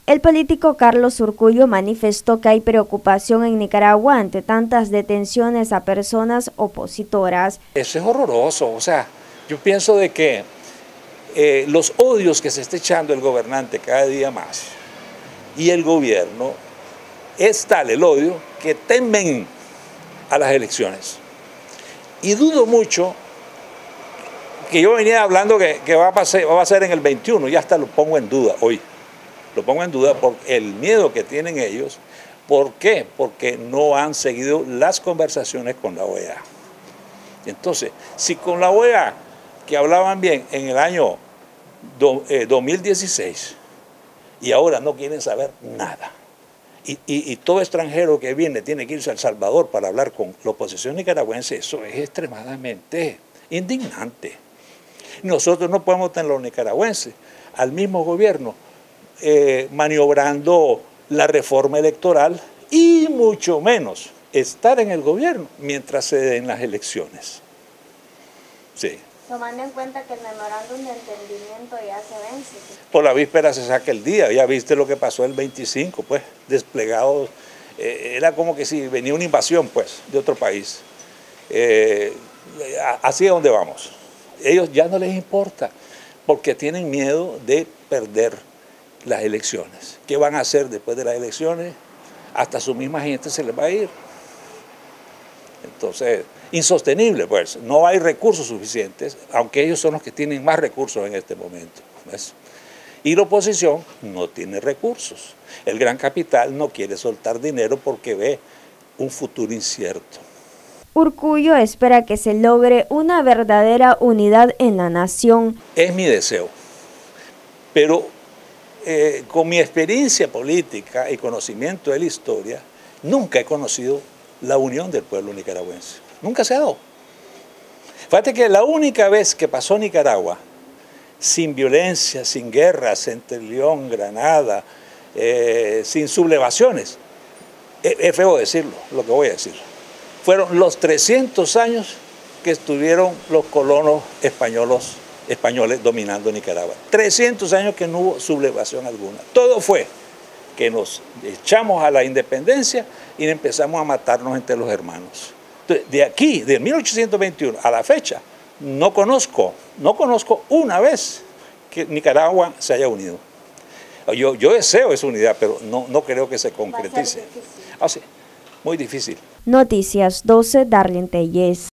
El político Carlos Urkullu manifestó que hay preocupación en Nicaragua ante tantas detenciones a personas opositoras. Eso es horroroso, o sea, yo pienso de que los odios que se está echando el gobernante cada día más y el gobierno, es tal el odio que temen a las elecciones. Y dudo mucho que yo venía hablando que va a ser en el 21, y hasta lo pongo en duda hoy. Lo pongo en duda por el miedo que tienen ellos. ¿Por qué? Porque no han seguido las conversaciones con la OEA. Entonces, si con la OEA, que hablaban bien en el año 2016, y ahora no quieren saber nada, y todo extranjero que viene tiene que irse a El Salvador para hablar con la oposición nicaragüense, eso es extremadamente indignante. Nosotros no podemos tener los nicaragüenses al mismo gobierno maniobrando la reforma electoral y mucho menos estar en el gobierno mientras se den las elecciones. Sí. Tomando en cuenta que el memorándum de entendimiento ya se vence. Por la víspera se saca el día, ya viste lo que pasó el 25, pues, desplegados, era como que si venía una invasión, pues, de otro país. Así es donde vamos. Ellos ya no les importa, porque tienen miedo de perder las elecciones. ¿Qué van a hacer después de las elecciones? Hasta su misma gente se les va a ir. Entonces, insostenible, pues, no hay recursos suficientes, aunque ellos son los que tienen más recursos en este momento, ¿ves? Y la oposición no tiene recursos. El gran capital no quiere soltar dinero porque ve un futuro incierto. Urkullu espera que se logre una verdadera unidad en la nación. Es mi deseo, pero con mi experiencia política y conocimiento de la historia, nunca he conocido la unión del pueblo nicaragüense. Nunca se ha dado. Fíjate que la única vez que pasó Nicaragua sin violencia, sin guerras entre León, Granada, sin sublevaciones, es feo decirlo, lo que voy a decir, fueron los 300 años que estuvieron los colonos españoles dominando Nicaragua. 300 años que no hubo sublevación alguna. Todo fue que nos echamos a la independencia y empezamos a matarnos entre los hermanos. Entonces, de aquí, de 1821 a la fecha, no conozco una vez que Nicaragua se haya unido. Yo deseo esa unidad, pero no creo que se concretice. Así, muy difícil. Noticias 12, Darlene Tellez.